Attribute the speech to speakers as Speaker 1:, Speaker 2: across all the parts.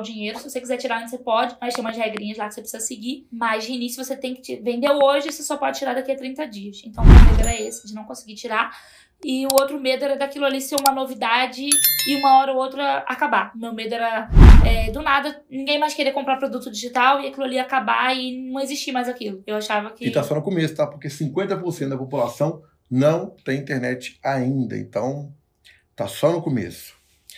Speaker 1: dinheiro. Se você quiser tirar antes, você pode, mas tem umas regrinhas lá que você precisa seguir. Mas de início você tem que vender hoje, você só pode tirar daqui a 30 dias. Então o meu medo era esse, de não conseguir tirar. E o outro medo era daquilo ali ser uma novidade e uma hora ou outra acabar. Meu medo era, do nada, ninguém mais querer comprar produto digital e aquilo ali acabar e não existir mais aquilo. Eu achava que...
Speaker 2: E tá só no começo, tá? Porque 50% da população não tem internet ainda. Então, tá só no começo.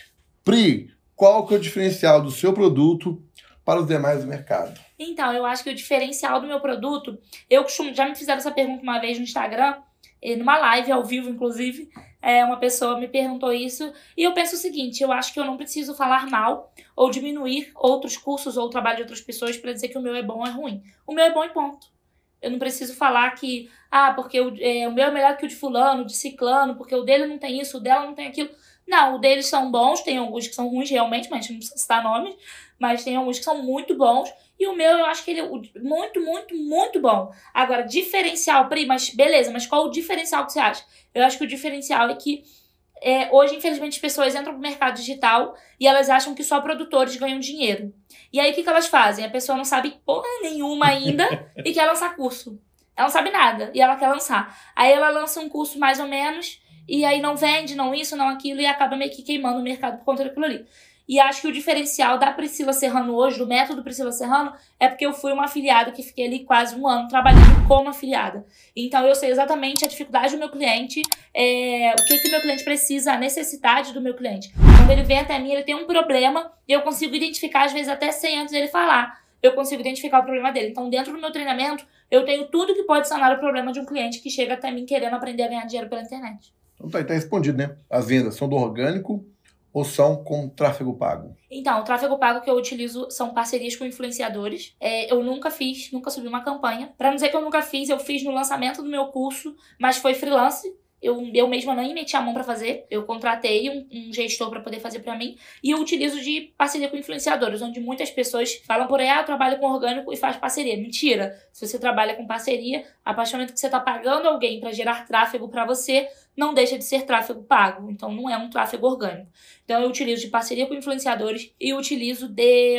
Speaker 2: Pri, qual que é o diferencial do seu produto para os demais do mercado?
Speaker 1: Então, eu acho que o diferencial do meu produto... já me fizeram essa pergunta uma vez no Instagram, numa live ao vivo, inclusive, uma pessoa me perguntou isso, e eu penso o seguinte: eu acho que eu não preciso falar mal ou diminuir outros cursos ou o trabalho de outras pessoas para dizer que o meu é bom ou é ruim. O meu é bom e ponto. Eu não preciso falar que, porque o meu é melhor que o de fulano, de ciclano, porque o dele não tem isso, o dela não tem aquilo. Não, o deles são bons, tem alguns que são ruins realmente, mas a gente não precisa citar nomes, mas tem alguns que são muito bons. E o meu, eu acho que ele é muito, muito, muito bom. Agora, diferencial, Pri, mas beleza, mas qual o diferencial que você acha? Eu acho que o diferencial é que hoje, infelizmente, as pessoas entram no mercado digital e elas acham que só produtores ganham dinheiro. E aí, o que elas fazem? A pessoa não sabe porra nenhuma ainda e quer lançar curso. Ela não sabe nada e ela quer lançar. Aí ela lança um curso mais ou menos e aí não vende, não isso, não aquilo, e acaba meio que queimando o mercado por conta daquilo ali. E acho que o diferencial da Priscila Serrano hoje, do método Priscila Serrano, é porque eu fui uma afiliada que fiquei ali quase um ano trabalhando como afiliada. Então eu sei exatamente a dificuldade do meu cliente, o que o meu cliente precisa, a necessidade do meu cliente. Quando ele vem até mim, ele tem um problema e eu consigo identificar, às vezes até sem antes dele falar. Eu consigo identificar o problema dele. Então dentro do meu treinamento, eu tenho tudo que pode sanar o problema de um cliente que chega até mim querendo aprender a ganhar dinheiro pela internet.
Speaker 2: Então tá respondido, né? As vendas são do orgânico ou são com tráfego pago?
Speaker 1: Então, o tráfego pago que eu utilizo são parcerias com influenciadores. Eu nunca subi uma campanha. Pra não dizer que eu nunca fiz, eu fiz no lançamento do meu curso, mas foi freelance. Eu mesma nem meti a mão pra fazer. Eu contratei um gestor pra poder fazer pra mim. E eu utilizo de parceria com influenciadores, onde muitas pessoas falam por aí, eu trabalho com orgânico e faz parceria. Mentira! Se você trabalha com parceria, a partir do momento que você tá pagando alguém pra gerar tráfego pra você, não deixa de ser tráfego pago. Então, não é um tráfego orgânico. Então, eu utilizo de parceria com influenciadores e utilizo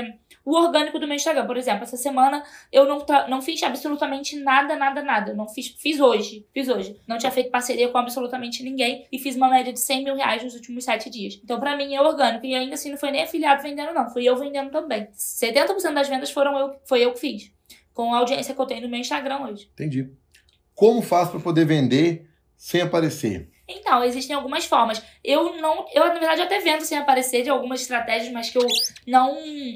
Speaker 1: o orgânico do meu Instagram. Por exemplo, essa semana eu não fiz absolutamente nada. Eu não fiz hoje. Não tinha feito parceria com absolutamente ninguém e fiz uma média de 100 mil reais nos últimos 7 dias. Então, pra mim, é orgânico. E ainda assim, não foi nem afiliado vendendo, não. Fui eu vendendo também. 70% das vendas foi eu que fiz. Com a audiência que eu tenho no meu Instagram hoje.
Speaker 2: Entendi. Como faz para poder vender sem aparecer?
Speaker 1: Então, existem algumas formas. Eu, na verdade, até vendo sem aparecer de algumas estratégias, mas que eu não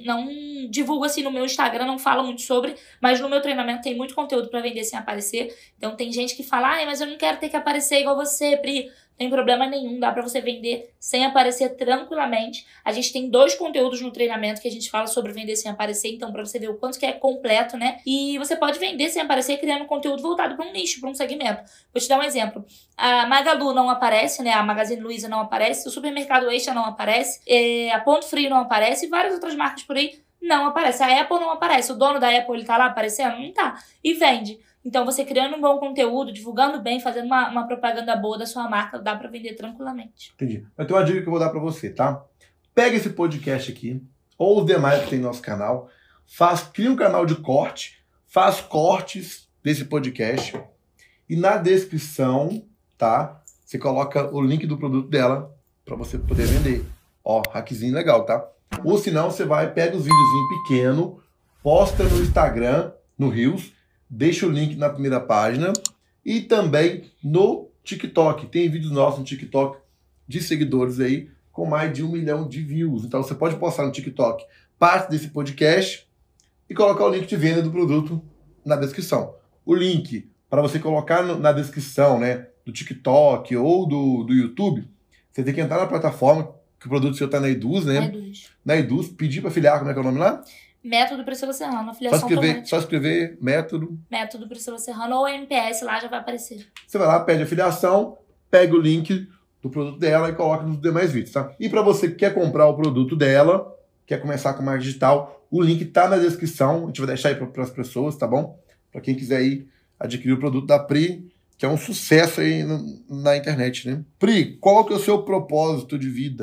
Speaker 1: divulgo assim no meu Instagram, não falo muito sobre, mas no meu treinamento tem muito conteúdo para vender sem aparecer. Então, tem gente que fala, mas eu não quero ter que aparecer igual você, Pri. Não tem problema nenhum, dá pra você vender sem aparecer tranquilamente. A gente tem 2 conteúdos no treinamento que a gente fala sobre vender sem aparecer, então pra você ver o quanto que é completo, né? E você pode vender sem aparecer criando conteúdo voltado pra um nicho, pra um segmento. Vou te dar um exemplo. A Magalu não aparece, né? A Magazine Luiza não aparece, o Supermercado Extra não aparece, a Ponto Frio não aparece e várias outras marcas por aí não aparecem. A Apple não aparece, o dono da Apple, ele tá lá aparecendo? Não tá. E vende. Então, você criando um bom conteúdo, divulgando bem, fazendo uma propaganda boa da sua marca, dá pra vender tranquilamente.
Speaker 2: Entendi. Eu tenho uma dica que eu vou dar pra você, tá? Pega esse podcast aqui, ou os demais que tem no nosso canal, cria um canal de corte, faz cortes desse podcast, e na descrição, tá? Você coloca o link do produto dela pra você poder vender. Ó, hackzinho legal, tá? Ou senão, você pega os videozinhos pequenos, posta no Instagram, no Reels, deixa o link na primeira página e também no TikTok. Tem vídeos nossos no TikTok de seguidores aí com mais de 1 milhão de views. Então você pode postar no TikTok parte desse podcast e colocar o link de venda do produto na descrição. O link para você colocar na descrição, né, do TikTok ou do YouTube, você tem que entrar na plataforma que o produto seu está na Eduz, né? Na Eduz, pedir para afiliar, como é que é o nome lá?
Speaker 1: Método Priscila Serrano, afiliação
Speaker 2: só escrever método.
Speaker 1: Método Priscila Serrano ou MPS, lá já vai aparecer.
Speaker 2: Você vai lá, pede afiliação, pega o link do produto dela e coloca nos demais vídeos, tá? E para você que quer comprar o produto dela, quer começar com marketing digital, o link tá na descrição, a gente vai deixar aí para as pessoas, tá bom? Para quem quiser aí adquirir o produto da Pri, que é um sucesso aí na internet, né? Pri, qual que é o seu propósito de vida?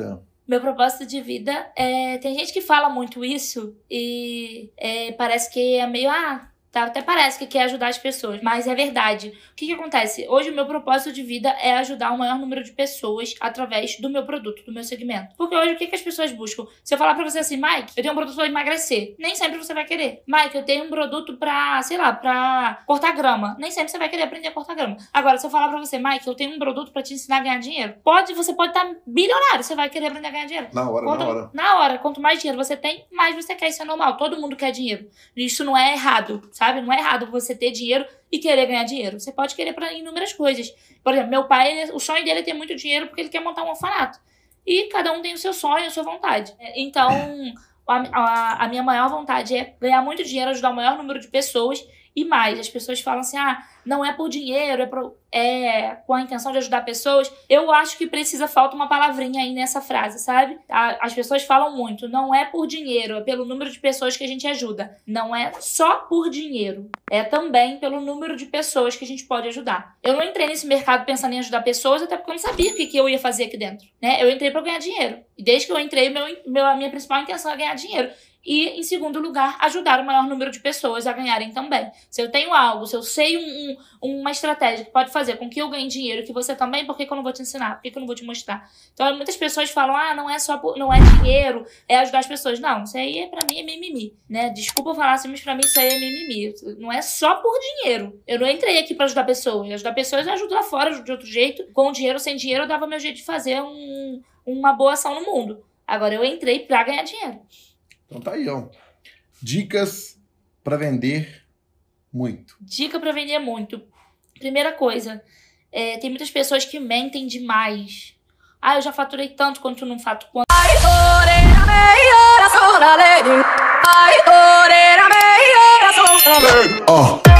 Speaker 1: Meu propósito de vida tem gente que fala muito isso e parece que é meio... até parece que quer ajudar as pessoas, mas é verdade. O que acontece? Hoje o meu propósito de vida é ajudar o maior número de pessoas através do meu produto, do meu segmento. Porque hoje o que as pessoas buscam? Se eu falar pra você assim, Mike, eu tenho um produto pra emagrecer, nem sempre você vai querer. Mike, eu tenho um produto pra, sei lá, pra cortar grama, nem sempre você vai querer aprender a cortar grama. Agora, se eu falar pra você, Mike, eu tenho um produto pra te ensinar a ganhar dinheiro, você pode estar bilionário, você vai querer aprender a ganhar dinheiro.
Speaker 2: Na hora.
Speaker 1: Na hora. Quanto mais dinheiro você tem, mais você quer. Isso é normal. Todo mundo quer dinheiro. Isso não é errado, sabe? Não é errado você ter dinheiro e querer ganhar dinheiro. Você pode querer para inúmeras coisas. Por exemplo, meu pai, o sonho dele é ter muito dinheiro porque ele quer montar um orfanato. E cada um tem o seu sonho, a sua vontade. Então, a minha maior vontade é ganhar muito dinheiro, ajudar o maior número de pessoas. E mais, as pessoas falam assim, não é por dinheiro, é com a intenção de ajudar pessoas. Eu acho que falta uma palavrinha aí nessa frase, sabe? As pessoas falam muito, não é por dinheiro, é pelo número de pessoas que a gente ajuda. Não é só por dinheiro, é também pelo número de pessoas que a gente pode ajudar. Eu não entrei nesse mercado pensando em ajudar pessoas, até porque eu não sabia o que eu ia fazer aqui dentro, né? Eu entrei pra ganhar dinheiro. E desde que eu entrei, a minha principal intenção é ganhar dinheiro. E, em segundo lugar, ajudar o maior número de pessoas a ganharem também. Se eu tenho algo, se eu sei uma estratégia que pode fazer com que eu ganhe dinheiro, que você também, por que eu não vou te ensinar? Por que eu não vou te mostrar? Então, muitas pessoas falam, não é dinheiro, é ajudar as pessoas. Não, isso aí pra mim é mimimi, né? Desculpa falar assim, mas pra mim isso aí é mimimi. Não é só por dinheiro. Eu não entrei aqui pra ajudar pessoas. Ajudar pessoas eu ajudo lá fora de outro jeito. Com dinheiro, sem dinheiro, eu dava meu jeito de fazer uma boa ação no mundo. Agora, eu entrei pra ganhar dinheiro.
Speaker 2: Então tá aí, ó. Dicas pra vender muito.
Speaker 1: Dica pra vender muito. Primeira coisa, tem muitas pessoas que mentem demais. Eu já faturei tanto quanto não faturo.
Speaker 2: Ó.